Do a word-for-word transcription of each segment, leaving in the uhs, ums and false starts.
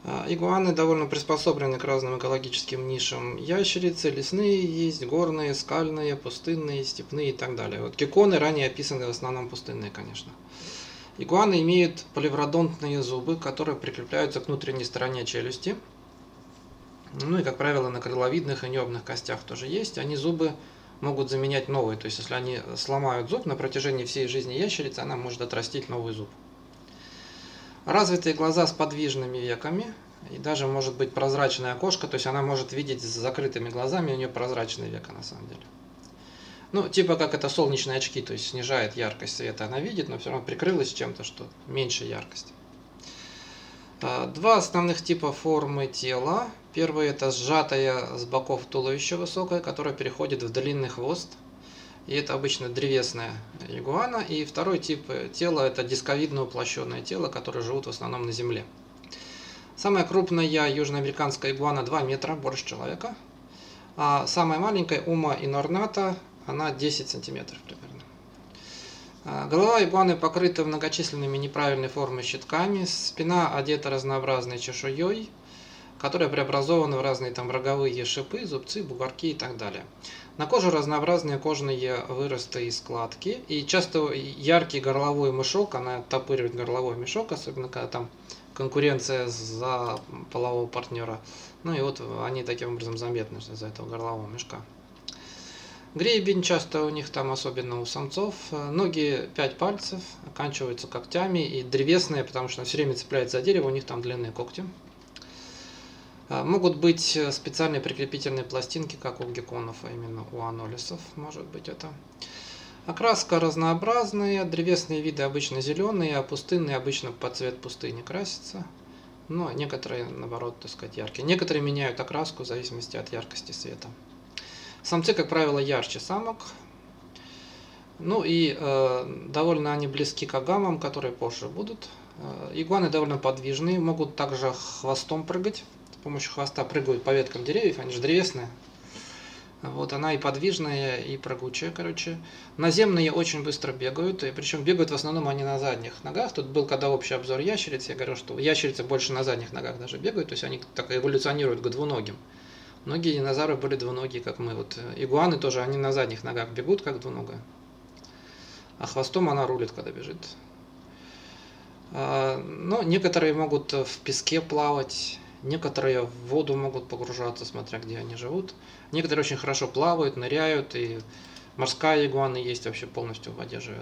Игуаны довольно приспособлены к разным экологическим нишам. Ящерицы лесные есть, горные, скальные, пустынные, степные и так далее. Вот гекконы ранее описаны в основном пустынные, конечно. Игуаны имеют поливродонтные зубы, которые прикрепляются к внутренней стороне челюсти. Ну и, как правило, на крыловидных и небных костях тоже есть. Они зубы могут заменять новые. То есть, если они сломают зуб, на протяжении всей жизни ящерицы она может отрастить новый зуб. Развитые глаза с подвижными веками, и даже может быть прозрачное окошко, то есть она может видеть с закрытыми глазами, у нее прозрачные века на самом деле. Ну, типа как это солнечные очки, то есть снижает яркость света, она видит, но все равно прикрылась чем-то, что меньше яркости. Два основных типа формы тела. Первый это сжатая с боков туловище высокое, которое переходит в длинный хвост. И это обычно древесная игуана. И второй тип тела это дисковидно уплощенное тело, которое живут в основном на земле. Самая крупная южноамериканская игуана два метра, больше человека. А самая маленькая ума инорната, она десять сантиметров примерно. Голова игуаны покрыта многочисленными неправильной формы щитками. Спина одета разнообразной чешуей, которая преобразована в разные там роговые шипы, зубцы, бугорки и так далее. На коже разнообразные кожные выросты и складки. И часто яркий горловой мешок, она оттопыривает горловой мешок, особенно когда там конкуренция за полового партнера. Ну и вот они таким образом заметны из-за этого горлового мешка. Гребень часто у них там, особенно у самцов. Ноги пять пальцев, оканчиваются когтями и древесные, потому что все время цепляется за дерево, у них там длинные когти. Могут быть специальные прикрепительные пластинки, как у гекконов, а именно у анолисов, может быть это. Окраска разнообразная, древесные виды обычно зеленые, а пустынные обычно под цвет пустыни красятся. Но некоторые, наоборот, так сказать, яркие. Некоторые меняют окраску в зависимости от яркости света. Самцы, как правило, ярче самок. Ну и э, довольно они близки к агамам, которые позже будут. Э, игуаны довольно подвижные, могут также хвостом прыгать. С помощью хвоста прыгают по веткам деревьев, они же древесные. Вот она и подвижная, и прыгучая, короче. Наземные очень быстро бегают, и причем бегают в основном они на задних ногах. Тут был когда общий обзор ящериц, я говорил, что ящерицы больше на задних ногах даже бегают, то есть они так эволюционируют к двуногим. Многие динозавры были двуногие, как мы. Вот игуаны тоже, они на задних ногах бегут, как двуногая. А хвостом она рулит, когда бежит. Но некоторые могут в песке плавать. Некоторые в воду могут погружаться, смотря где они живут. Некоторые очень хорошо плавают, ныряют, и морская игуана есть, вообще полностью в воде живет.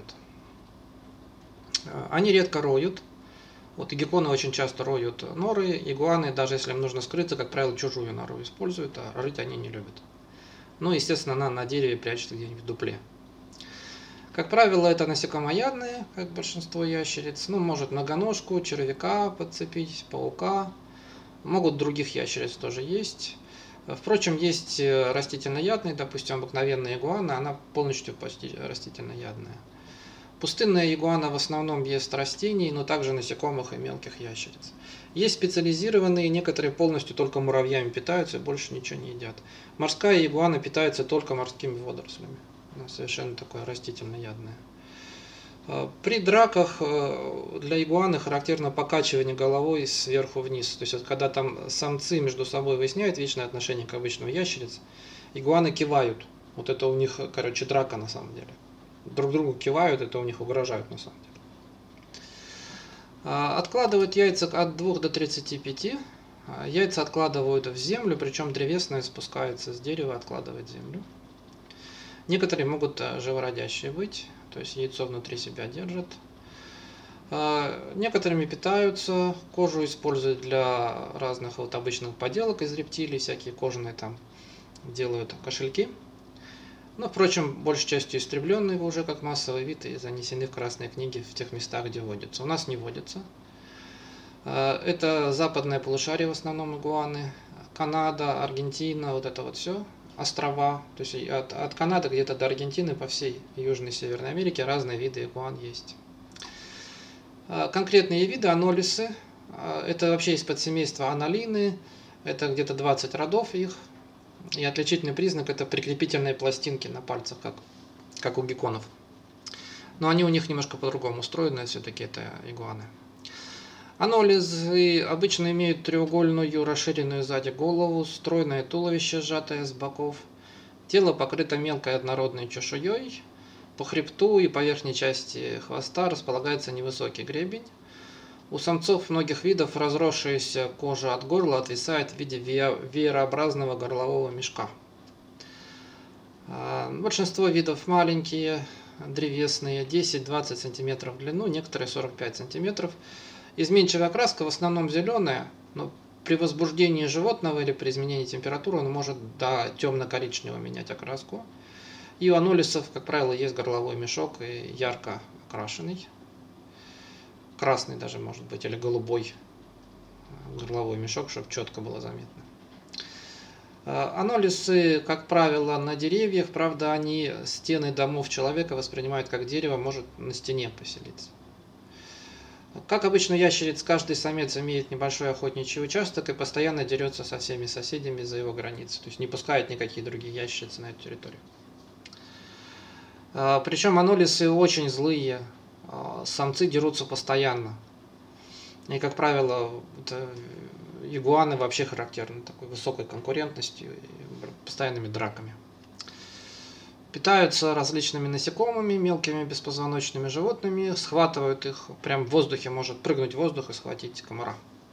Они редко роют. Вот гекконы очень часто роют норы, игуаны, даже если им нужно скрыться, как правило, чужую нору используют, а рыть они не любят. Ну, естественно, она на дереве прячется где-нибудь в дупле. Как правило, это насекомоядные, как большинство ящериц. Ну, может многоножку, червяка подцепить, паука. Могут других ящериц тоже есть. Впрочем, есть растительноядные, допустим, обыкновенная игуана, она полностью почти растительноядная. Пустынная игуана в основном ест растений, но также насекомых и мелких ящериц. Есть специализированные, некоторые полностью только муравьями питаются и больше ничего не едят. Морская игуана питается только морскими водорослями. Она совершенно такое растительноядное. При драках для игуаны характерно покачивание головой сверху вниз. То есть, когда там самцы между собой выясняют вечное отношение к обычному ящерице, игуаны кивают. Вот это у них, короче, драка на самом деле. Друг другу кивают, это у них угрожают на самом деле. Откладывают яйца от двух до тридцати пяти. Яйца откладывают в землю, причем древесное спускается с дерева, откладывает в землю. Некоторые могут живородящие быть, то есть яйцо внутри себя держат. Некоторыми питаются, кожу используют для разных вот обычных поделок из рептилий, всякие кожаные там делают кошельки. Но, впрочем, большей частью истребленные уже как массовый вид и занесены в красные книги в тех местах, где водятся. У нас не водятся. Это западное полушарие в основном игуаны, Канада, Аргентина, вот это вот все. Острова, то есть от, от Канады где-то до Аргентины по всей Южной и Северной Америке разные виды игуан есть. Конкретные виды анолисы, это вообще из подсемейства анолины, это где-то двадцать родов их, и отличительный признак это прикрепительные пластинки на пальцах, как, как у гекконов. Но они у них немножко по-другому устроены, все-таки это игуаны. Анолизы обычно имеют треугольную расширенную сзади голову, стройное туловище, сжатое с боков. Тело покрыто мелкой однородной чешуей. По хребту и по верхней части хвоста располагается невысокий гребень. У самцов многих видов разросшаяся кожа от горла отвисает в виде веерообразного горлового мешка. Большинство видов маленькие, древесные, десять-двадцать сантиметров в длину, некоторые сорок пять сантиметров. Изменчивая окраска в основном зеленая, но при возбуждении животного или при изменении температуры он может до темно-коричневого менять окраску. И у анолисов, как правило, есть горловой мешок и ярко окрашенный. Красный даже может быть, или голубой горловой мешок, чтобы четко было заметно. Анолисы, как правило, на деревьях, правда, они стены домов человека воспринимают как дерево, может на стене поселиться. Как обычно ящериц, каждый самец имеет небольшой охотничий участок и постоянно дерется со всеми соседями за его границы, то есть не пускает никакие другие ящерицы на эту территорию. Причем анолисы очень злые, самцы дерутся постоянно. И, как правило, ягуаны вообще характерны такой высокой конкурентностью и постоянными драками. Питаются различными насекомыми, мелкими беспозвоночными животными, схватывают их, прям в воздухе может прыгнуть в воздух и схватить комара.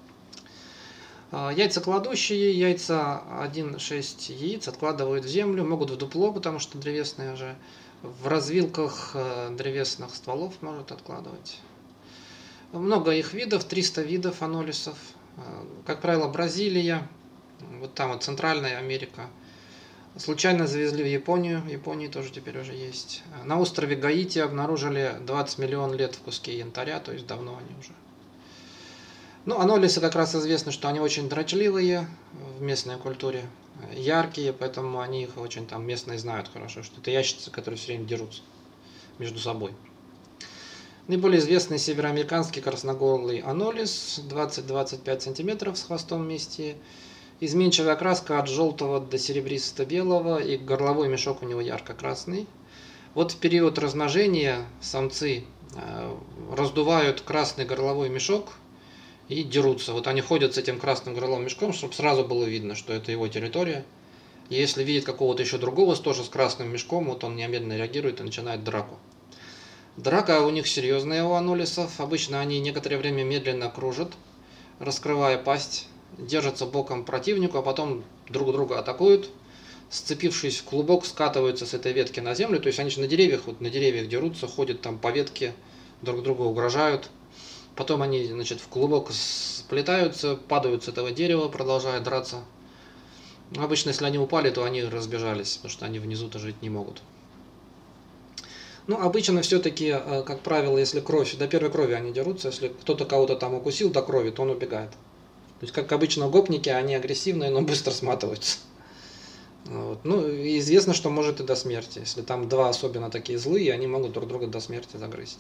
Яйцекладущие, яйца один-шесть яиц откладывают в землю, могут в дупло, потому что древесные же, в развилках древесных стволов может откладывать. Много их видов, триста видов анолисов. Как правило, Бразилия, вот там вот Центральная Америка. Случайно завезли в Японию, в Японии тоже теперь уже есть. На острове Гаити обнаружили двадцать миллионов лет в куске янтаря, то есть давно они уже. Ну, анолисы как раз известно, что они очень дрочливые в местной культуре, яркие, поэтому они их очень там местные знают хорошо, что это ящерицы, которые все время дерутся между собой. Наиболее известный североамериканский красногорлый анолис, двадцать-двадцать пять сантиметров с хвостом вместе. Изменчивая окраска от желтого до серебристо-белого, и горловой мешок у него ярко-красный. Вот в период размножения самцы раздувают красный горловой мешок и дерутся. Вот они ходят с этим красным горловым мешком, чтобы сразу было видно, что это его территория. И если видит какого-то еще другого тоже с красным мешком, вот он немедленно реагирует и начинает драку. Драка у них серьезная, у анолисов. Обычно они некоторое время медленно кружат, раскрывая пасть, держатся боком противнику, а потом друг друга атакуют, сцепившись в клубок, скатываются с этой ветки на землю. То есть они же на деревьях, вот на деревьях дерутся, ходят там по ветке, друг другу угрожают. Потом они, значит, в клубок сплетаются, падают с этого дерева, продолжая драться. Обычно, если они упали, то они разбежались, потому что они внизу-то жить не могут. Ну, обычно все-таки, как правило, если кровь, до первой крови они дерутся, если кто-то кого-то там укусил до крови, то он убегает. То есть, как обычно, гопники, они агрессивные, но быстро сматываются. Вот. Ну, и известно, что может и до смерти. Если там два особенно такие злые, они могут друг друга до смерти загрызть.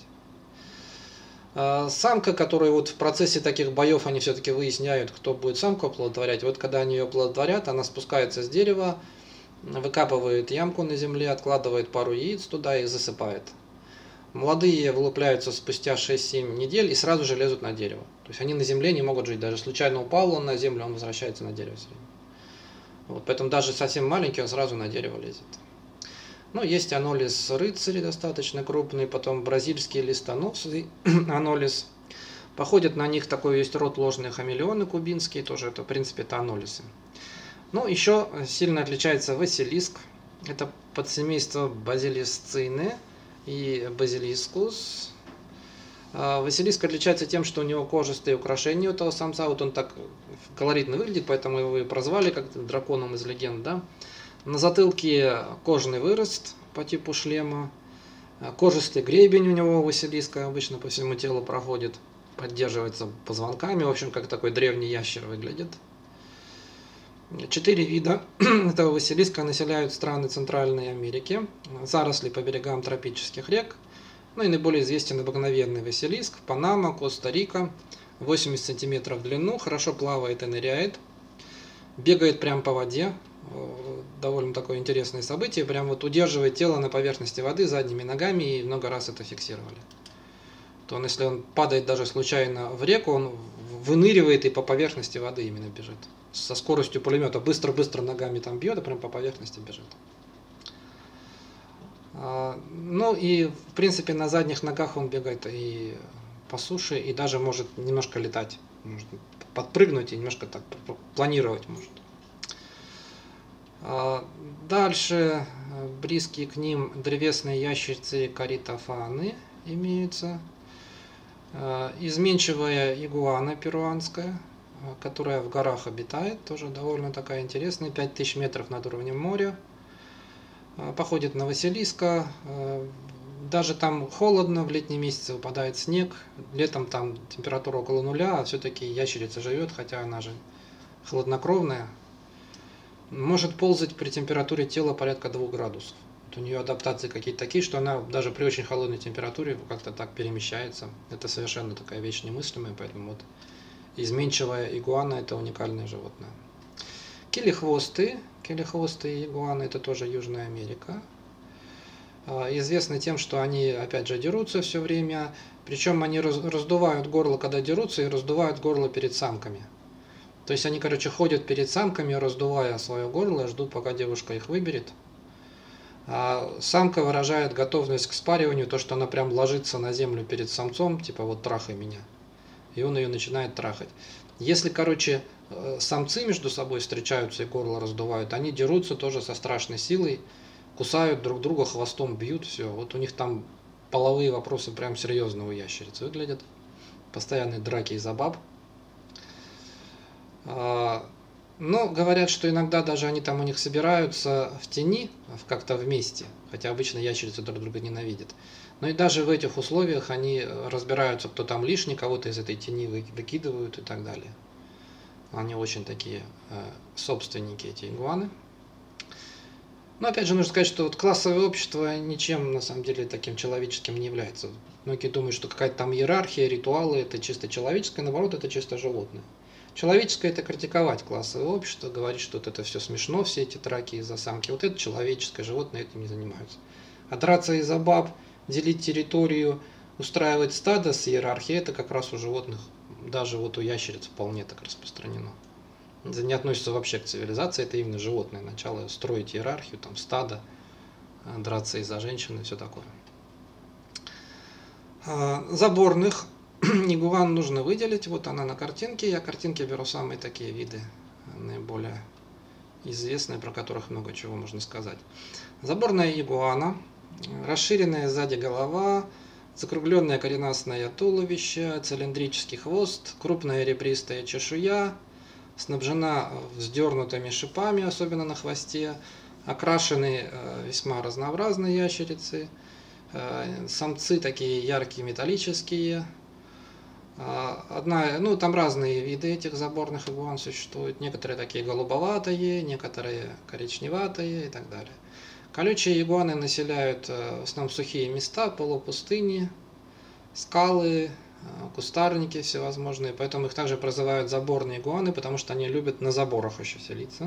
Самка, которая вот в процессе таких боев, они все-таки выясняют, кто будет самку оплодотворять. Вот когда они ее оплодотворят, она спускается с дерева, выкапывает ямку на земле, откладывает пару яиц туда и засыпает. Молодые вылупляются спустя шесть-семь недель и сразу же лезут на дерево. То есть они на земле не могут жить. Даже случайно упал он на землю, он возвращается на дерево все время. Вот, поэтому даже совсем маленький он сразу на дерево лезет. Ну, есть анолис рыцари достаточно крупный, потом бразильские листоносый анолис. Походят на них такой есть род ложные хамелеоны кубинские, тоже это в принципе это анолисы. Ну, еще сильно отличается василиск. Это подсемейство базилисцины и базилискус. Василиск отличается тем, что у него кожистые украшения у этого самца. Вот он так колоритно выглядит, поэтому его и прозвали как драконом из легенд, да? На затылке кожаный вырост по типу шлема. Кожистый гребень у него у Василиска обычно по всему телу проходит. Поддерживается позвонками. В общем, как такой древний ящер выглядит. Четыре вида этого Василиска населяют страны Центральной Америки. Заросли по берегам тропических рек. Ну и наиболее известен обыкновенный Василиск. Панама, Коста-Рика. восемьдесят сантиметров в длину. Хорошо плавает и ныряет. Бегает прямо по воде. Довольно такое интересное событие. Прям вот удерживает тело на поверхности воды задними ногами, и много раз это фиксировали. то он, если он падает даже случайно в реку, он выныривает и по поверхности воды именно бежит. Со скоростью пулемета быстро-быстро ногами там бьет, и прям по поверхности бежит. Ну и в принципе на задних ногах он бегает и по суше, и даже может немножко летать. Может подпрыгнуть и немножко так планировать может. Дальше близкие к ним древесные ящерицы каритофаны имеются. Изменчивая игуана перуанская, которая в горах обитает, тоже довольно такая интересная, пять тысяч метров над уровнем моря. Походит на Василиска. Даже там холодно, в летние месяцы выпадает снег, летом там температура около нуля, а все-таки ящерица живет, хотя она же хладнокровная. Может ползать при температуре тела порядка двух градусов. Вот у нее адаптации какие-то такие, что она даже при очень холодной температуре как-то так перемещается. Это совершенно такая вещь немыслимая, поэтому вот изменчивая игуана – это уникальное животное. Килихвосты. Килихвосты игуаны – это тоже Южная Америка. Известны тем, что они опять же дерутся все время, причем они раздувают горло, когда дерутся, и раздувают горло перед самками. То есть они, короче, ходят перед самками, раздувая свое горло, ждут, пока девушка их выберет. А самка выражает готовность к спариванию, то, что она прям ложится на землю перед самцом, типа вот трахай меня. И он ее начинает трахать. Если, короче, самцы между собой встречаются и горло раздувают, они дерутся тоже со страшной силой, кусают друг друга, хвостом бьют, все. Вот у них там половые вопросы прям серьезно у ящериц выглядят. Постоянные драки из-за баб. Но говорят, что иногда даже они там у них собираются в тени, как-то вместе, хотя обычно ящерицы друг друга ненавидят. Но и даже в этих условиях они разбираются, кто там лишний, кого-то из этой тени выкидывают и так далее. Они очень такие собственники, эти игуаны. Но опять же нужно сказать, что вот классовое общество ничем на самом деле таким человеческим не является. Многие думают, что какая-то там иерархия, ритуалы это чисто человеческое, наоборот это чисто животное. Человеческое – это критиковать классовое общество, говорить, что вот это все смешно, все эти драки из-за самки. Вот это человеческое, животные этим не занимаются. А драться из-за баб, делить территорию, устраивать стадо с иерархией – это как раз у животных, даже вот у ящериц вполне так распространено. Это не относится вообще к цивилизации, это именно животное начало строить иерархию, там стадо, драться из-за женщины и все такое. Заборных игуан нужно выделить, вот она на картинке, я картинки беру самые такие виды, наиболее известные, про которых много чего можно сказать. Заборная игуана, расширенная сзади голова, закругленное коренастое туловище, цилиндрический хвост, крупная ребристая чешуя, снабжена вздернутыми шипами, особенно на хвосте, окрашены весьма разнообразные ящерицы, самцы такие яркие металлические. Одна, ну, там разные виды этих заборных игуан существуют. Некоторые такие голубоватые, некоторые коричневатые и так далее. Колючие игуаны населяют в основном сухие места, полупустыни, скалы, кустарники всевозможные. Поэтому их также прозывают заборные игуаны, потому что они любят на заборах еще селиться.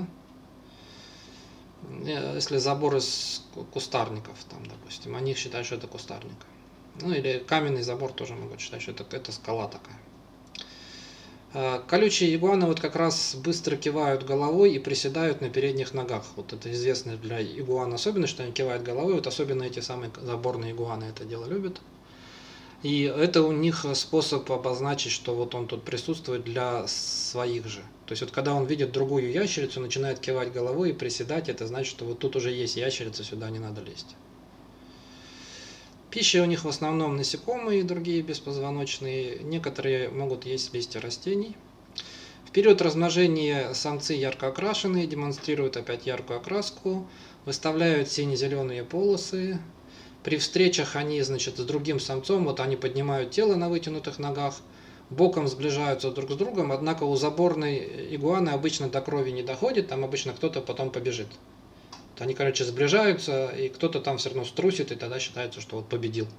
Если забор из кустарников, там, допустим, они считают, что это кустарник. Ну или каменный забор тоже могут считать, что это, это скала такая. Колючие игуаны вот как раз быстро кивают головой и приседают на передних ногах. Вот это известно для игуан особенность, что они кивают головой. Вот особенно эти самые заборные игуаны это дело любят. И это у них способ обозначить, что вот он тут присутствует для своих же. То есть вот когда он видит другую ящерицу, начинает кивать головой и приседать, это значит, что вот тут уже есть ящерица, сюда не надо лезть. Пища у них в основном насекомые и другие беспозвоночные, некоторые могут есть листья растений. В период размножения самцы ярко окрашенные, демонстрируют опять яркую окраску, выставляют сине-зеленые полосы. При встречах они, значит, с другим самцом, вот они поднимают тело на вытянутых ногах, боком сближаются друг с другом, однако у заборной игуаны обычно до крови не доходит, там обычно кто-то потом побежит. Они, короче, сближаются, и кто-то там все равно струсит, и тогда считается, что вот победил.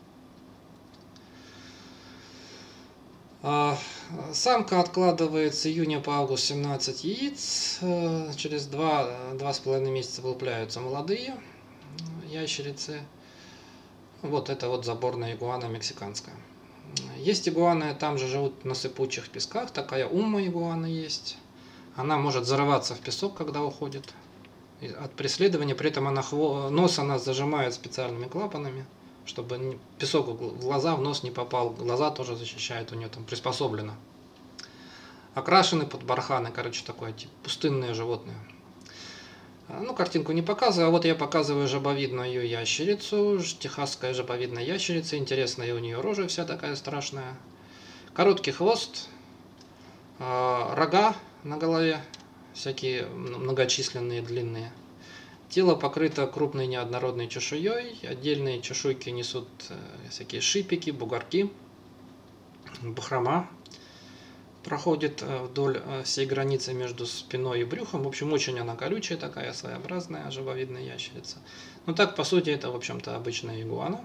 Самка откладывает с июня по август семнадцать яиц, через два-два с половиной месяца вылупляются молодые ящерицы. Вот это вот заборная игуана мексиканская. Есть игуаны, там же живут на сыпучих песках, такая умма игуана есть. Она может зарываться в песок, когда уходит от преследования, при этом она хво... нос она зажимает специальными клапанами, чтобы песок в глаза, в нос не попал. Глаза тоже защищает, у нее там приспособлено. Окрашены под барханы, короче, такое типа пустынное животное. Ну, картинку не показываю, а вот я показываю жабовидную ящерицу, техасская жабовидная ящерица, интересная у нее рожа вся такая страшная. Короткий хвост, рога на голове, всякие многочисленные, длинные. Тело покрыто крупной неоднородной чешуей, отдельные чешуйки несут всякие шипики, бугорки, бахрома проходит вдоль всей границы между спиной и брюхом. В общем, очень она колючая такая, своеобразная, жабовидная ящерица. Но так, по сути, это, в общем-то, обычная игуана.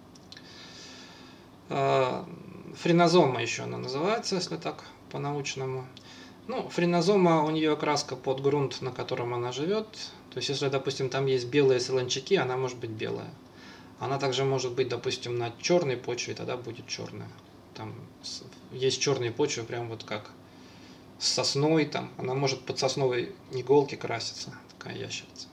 Френозома еще она называется, если так по-научному. Ну, френозома, у нее окраска под грунт, на котором она живет. То есть, если, допустим, там есть белые солончаки, она может быть белая. Она также может быть, допустим, на черной почве, тогда будет черная. Там есть черные почвы, прям вот как с сосной, там она может под сосновой иголки краситься, такая ящерица.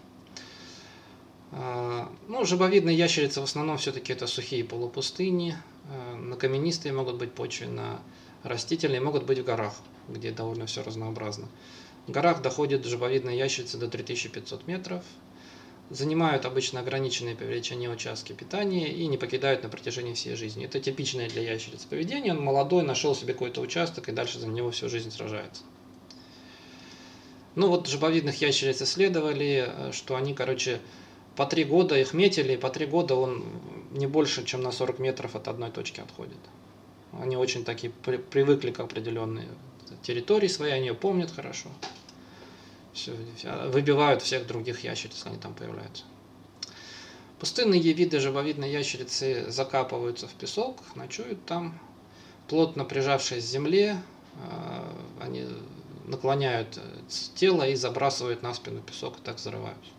Ну, жабовидные ящерицы в основном все-таки это сухие полупустыни, на каменистые могут быть почвы, на растительные могут быть в горах, где довольно все разнообразно. В горах доходят жабовидные ящерицы до три тысячи пятисот метров. Занимают обычно ограниченные по величине участки питания и не покидают на протяжении всей жизни. Это типичное для ящериц поведение. Он молодой, нашел себе какой-то участок и дальше за него всю жизнь сражается. Ну вот жабовидных ящериц исследовали, что они, короче, по три года их метили, и по три года он не больше, чем на сорок метров от одной точки отходит. Они очень такие привыкли к определенной территории своей, они ее помнят хорошо. Все, выбивают всех других ящериц, они там появляются. Пустынные виды жабовидной ящерицы закапываются в песок, ночуют там, плотно прижавшись к земле, они наклоняют тело и забрасывают на спину песок, и так зарываются.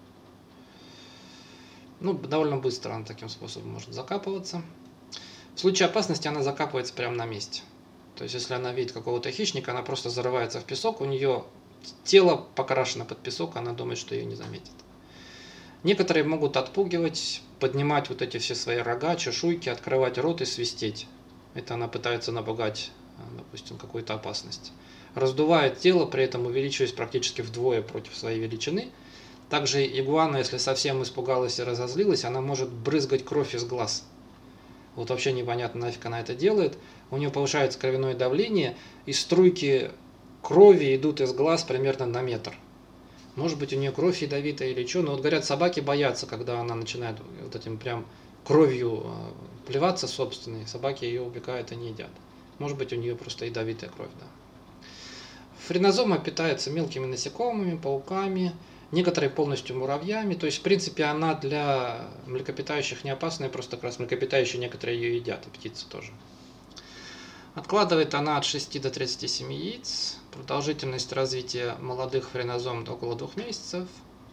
Ну, довольно быстро она таким способом может закапываться. В случае опасности она закапывается прямо на месте. То есть, если она видит какого-то хищника, она просто зарывается в песок, у нее тело покрашено под песок, она думает, что ее не заметит. Некоторые могут отпугивать, поднимать вот эти все свои рога, чешуйки, открывать рот и свистеть. Это она пытается напугать, допустим, какую-то опасность. Раздувает тело, при этом увеличиваясь практически вдвое против своей величины. Также игуана, если совсем испугалась и разозлилась, она может брызгать кровь из глаз. Вот вообще непонятно, нафиг она это делает. У нее повышается кровяное давление, и струйки крови идут из глаз примерно на метр. Может быть, у нее кровь ядовитая или что, но вот говорят, собаки боятся, когда она начинает вот этим прям кровью плеваться собственной, собаки ее убегают и не едят. Может быть, у нее просто ядовитая кровь, да. Френозома питается мелкими насекомыми, пауками, некоторые полностью муравьями. То есть, в принципе, она для млекопитающих не опасная, просто как раз млекопитающие некоторые ее едят, и птицы тоже. Откладывает она от шести до тридцати семи яиц. Продолжительность развития молодых френозом около двух месяцев.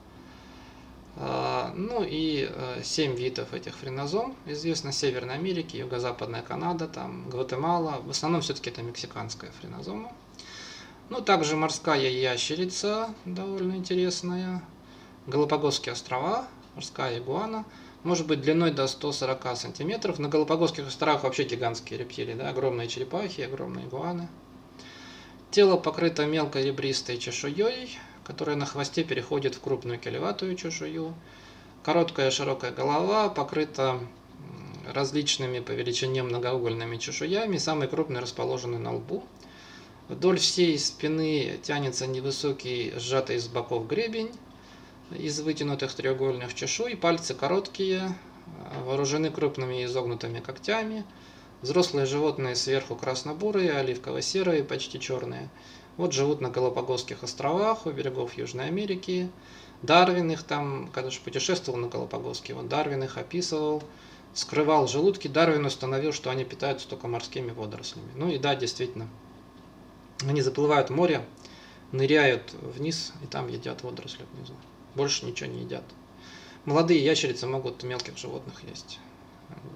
Ну и семь видов этих френозом. Известно Северной Америки, Юго-Западная Канада, там Гватемала. В основном все-таки это мексиканская френозома. Ну, также морская ящерица, довольно интересная. Галапагосские острова, морская игуана. Может быть длиной до ста сорока сантиметров. На Галапагосских островах вообще гигантские рептилии, да? Огромные черепахи, огромные игуаны. Тело покрыто мелкой ребристой чешуей, которая на хвосте переходит в крупную келеватую чешую. Короткая широкая голова покрыта различными по величине многоугольными чешуями. Самые крупные расположены на лбу. Вдоль всей спины тянется невысокий, сжатый с боков гребень из вытянутых треугольных чешуй. Пальцы короткие, вооружены крупными изогнутыми когтями. Взрослые животные сверху красно-бурые, оливково-серые, почти черные. Вот живут на Галапагосских островах, у берегов Южной Америки. Дарвин их там, когда же путешествовал на Галапагоске, вот Дарвин их описывал, скрывал желудки. Дарвин установил, что они питаются только морскими водорослями. Ну и да, действительно. Они заплывают в море, ныряют вниз и там едят водоросли внизу. Больше ничего не едят. Молодые ящерицы могут мелких животных есть.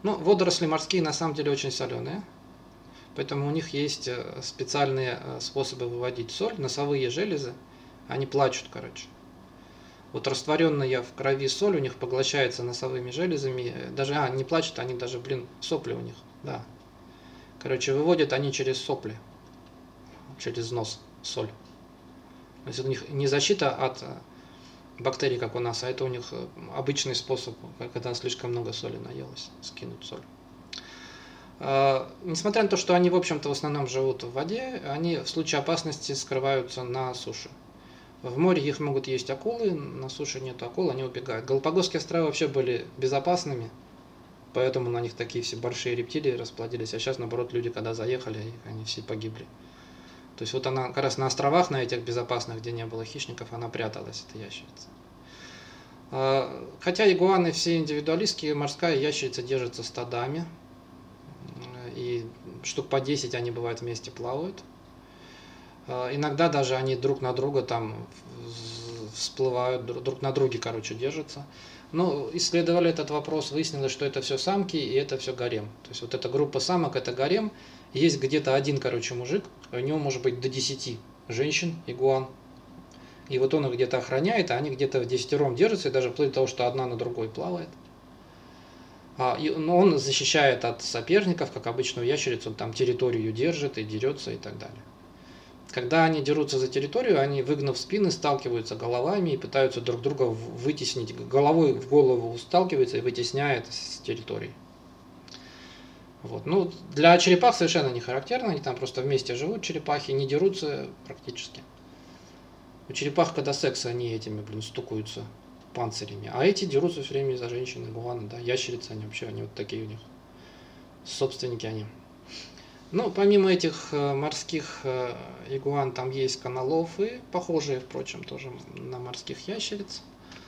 Ну, водоросли морские на самом деле очень соленые, поэтому у них есть специальные способы выводить соль, носовые железы, они плачут, короче. Вот растворенная в крови соль у них поглощается носовыми железами, даже, а, не плачут, они даже, блин, сопли у них, да. Короче, выводят они через сопли, через нос соль. То есть у них не защита от бактерий, как у нас, а это у них обычный способ, когда слишком много соли наелось, скинуть соль. Несмотря на то, что они, в общем-то, в основном живут в воде, они в случае опасности скрываются на суше. В море их могут есть акулы, на суше нет акул, они убегают. Галапагосские острова вообще были безопасными, поэтому на них такие все большие рептилии расплодились, а сейчас, наоборот, люди, когда заехали, они все погибли. То есть вот она как раз на островах, на этих безопасных, где не было хищников, она пряталась, эта ящерица. Хотя игуаны все индивидуалистские, морская ящерица держится стадами, и штук по десять они бывают вместе плавают. Иногда даже они друг на друга там всплывают, друг на друге, короче, держатся. Но исследовали этот вопрос, выяснилось, что это все самки и это все гарем. То есть вот эта группа самок, это гарем. Есть где-то один, короче, мужик, у него может быть до десяти женщин, игуан. И вот он их где-то охраняет, а они где-то в десятером держатся, и даже вплоть до того, что одна на другой плавает. А, и, но он защищает от соперников, как обычную ящерицу, он там территорию держит и дерется и так далее. Когда они дерутся за территорию, они, выгнув спины, сталкиваются головами и пытаются друг друга вытеснить. Головой в голову сталкиваются и вытесняют с территории. Вот. Ну, для черепах совершенно не характерно, они там просто вместе живут, черепахи, не дерутся практически. У черепах, когда секс, они этими, блин, стукаются панцирями. А эти дерутся все время за женщин, игуаны, да, ящерицы, они вообще, они вот такие у них, собственники они. Ну, помимо этих морских игуан, там есть каналофы, похожие, впрочем, тоже на морских ящериц.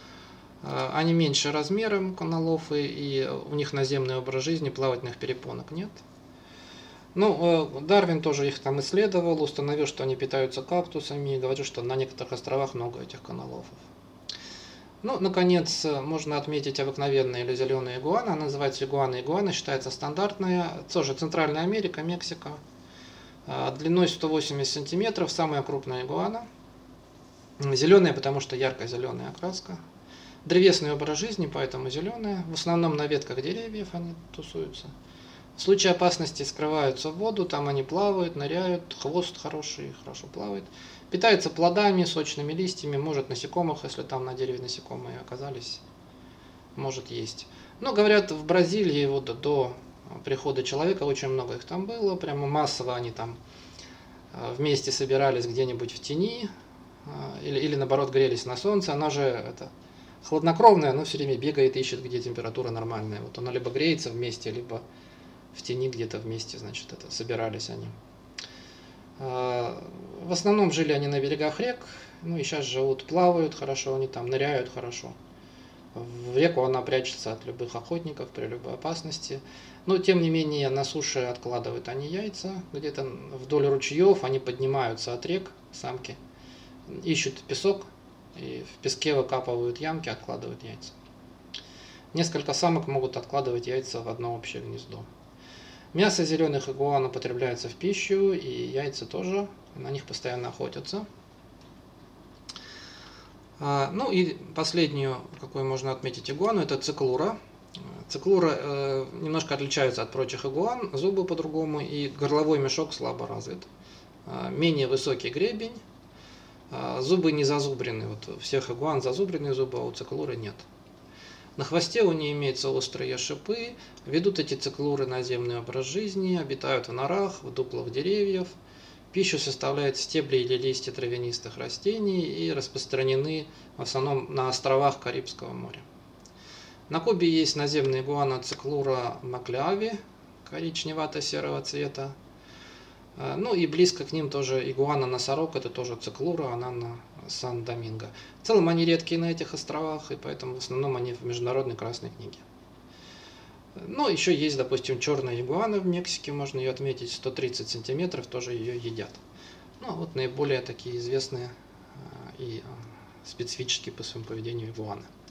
Они меньше размером, каналофы, и у них наземный образ жизни, плавательных перепонок нет. Ну, Дарвин тоже их там исследовал, установил, что они питаются кактусами, и говорил, что на некоторых островах много этих каналофов. Ну, наконец, можно отметить обыкновенные или зеленые игуаны. Она называется игуана-игуана, считается стандартная. Тоже Центральная Америка, Мексика. Длиной сто восемьдесят сантиметров, самая крупная игуана. Зеленая, потому что ярко-зеленая окраска. Древесный образ жизни, поэтому зеленая. В основном на ветках деревьев они тусуются. В случае опасности скрываются в воду, там они плавают, ныряют, хвост хороший, хорошо плавает. Питается плодами, сочными листьями, может насекомых, если там на дереве насекомые оказались, может есть. Но говорят, в Бразилии вот до прихода человека очень много их там было, прямо массово они там вместе собирались где-нибудь в тени, или, или наоборот грелись на солнце. Она же это, хладнокровная, но все время бегает, ищет, где температура нормальная. Вот она либо греется вместе, либо в тени где-то вместе, значит, это собирались они. В основном жили они на берегах рек, ну и сейчас живут, плавают хорошо, они там ныряют хорошо. В реку она прячется от любых охотников при любой опасности. Но тем не менее на суше откладывают они яйца, где-то вдоль ручьев они поднимаются от рек, самки, ищут песок и в песке выкапывают ямки, откладывают яйца. Несколько самок могут откладывать яйца в одно общее гнездо. Мясо зеленых игуан употребляется в пищу, и яйца тоже, на них постоянно охотятся. Ну и последнюю, какую можно отметить игуану, это циклура. Циклура немножко отличается от прочих игуан, зубы по-другому, и горловой мешок слабо развит. Менее высокий гребень, зубы не зазубрены, вот у всех игуан зазубренные зубы, а у циклуры нет. На хвосте у нее имеются острые шипы, ведут эти циклуры наземный образ жизни, обитают в норах, в дуплах деревьев. Пищу составляют стебли или листья травянистых растений и распространены в основном на островах Карибского моря. На Кубе есть наземная игуана циклура маклеави, коричневато-серого цвета. Ну и близко к ним тоже игуана-носорог, это тоже циклура, она на Сан-Доминго. В целом они редкие на этих островах, и поэтому в основном они в международной красной книге. Ну, еще есть, допустим, черная игуана в Мексике, можно ее отметить, сто тридцать сантиметров, тоже ее едят. Ну, вот наиболее такие известные и специфические по своему поведению игуаны.